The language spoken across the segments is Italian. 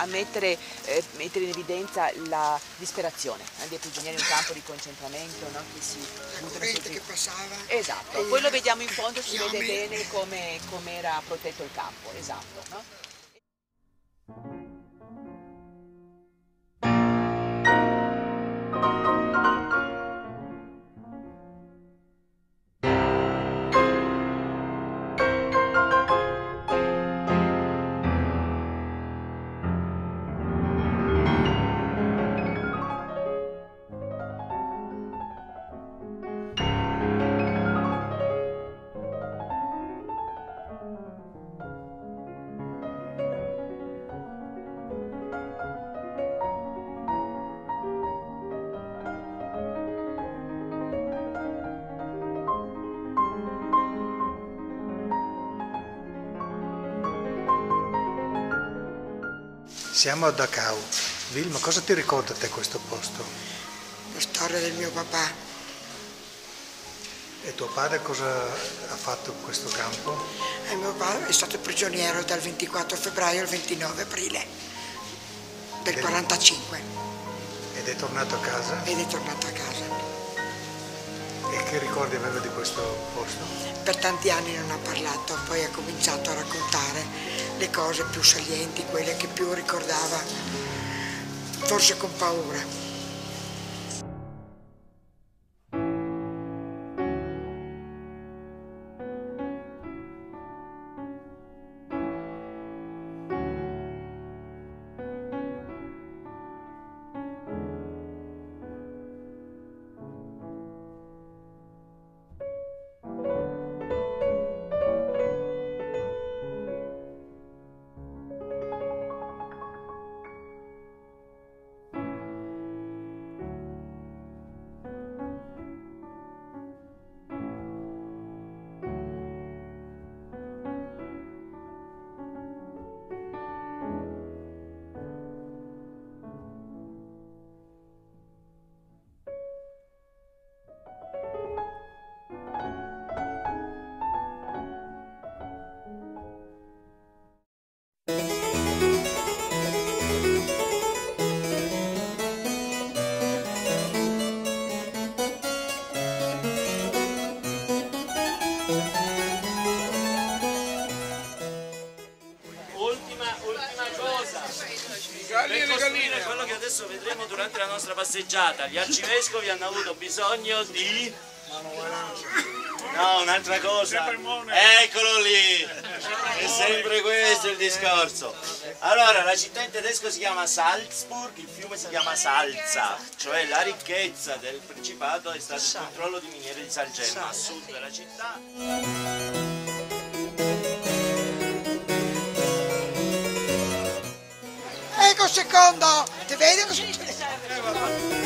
mettere in evidenza la disperazione dei prigionieri in un campo di concentramento, no? Che si buttano sul che passava. Esatto, poi lo vediamo in fondo, si vede bene come era protetto il campo, esatto. No? Siamo a Dachau. Vilma, cosa ti ricorda a te questo posto? La storia del mio papà. E tuo padre cosa ha fatto in questo campo? Mio papà è stato prigioniero dal 24 febbraio al 29 aprile del 45. Ed è tornato a casa? Ed è tornato a casa. E che ricordi aveva di questo posto? Per tanti anni non ha parlato, poi ha cominciato a raccontare le cose più salienti, quelle che più ricordava, forse con paura. Per costruire quello che adesso vedremo durante la nostra passeggiata, gli arcivescovi hanno avuto bisogno di... No, un'altra cosa. Eccolo lì! È sempre questo il discorso. Allora, la città in tedesco si chiama Salzburg, il fiume si chiama Salza, cioè la ricchezza del Principato è stato il controllo di miniere di salgemma. A sud della città. Ecco un secondo, ti vedi cosa succede?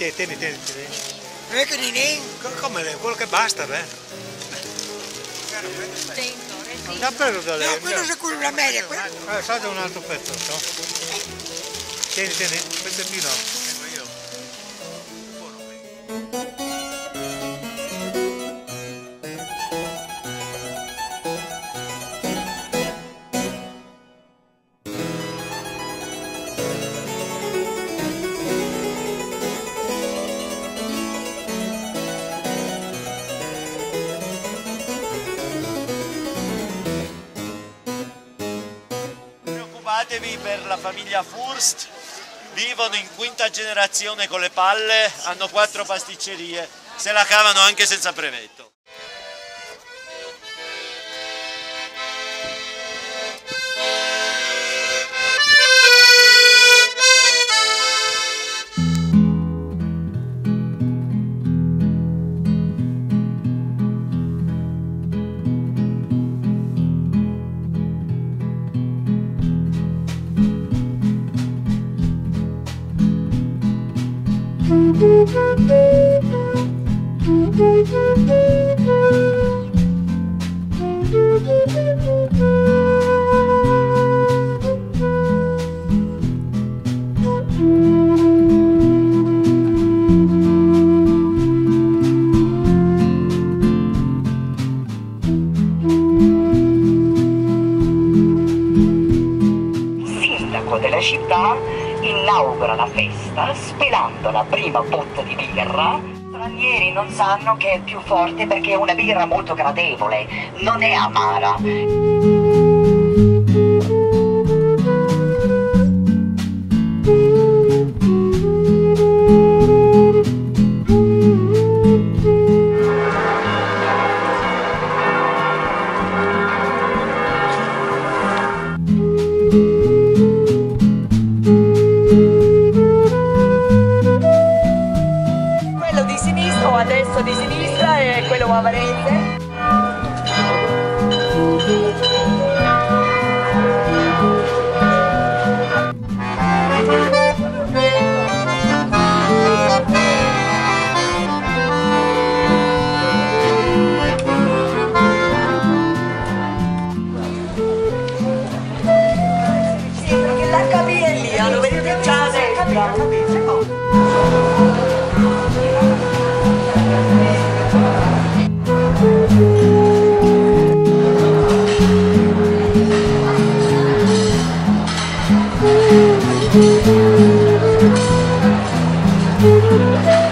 tieni. Non è che Ninì? Come lei? Quello che basta, beh. L'ha preso da lei. No, quello è quello la media. Salta un altro pezzo, no? Tieni, pezzettino. Preoccupatevi per la famiglia Furst, vivono in quinta generazione con le palle, hanno 4 pasticcerie, se la cavano anche senza brevetto. Della città inaugura la festa spelando la prima botta di birra. Gli stranieri non sanno che è più forte perché è una birra molto gradevole, non è amara. Adesso di sinistra e quello bavarese. Sì, perché l'HB è lì, hanno vedete già l'HB. Thank you.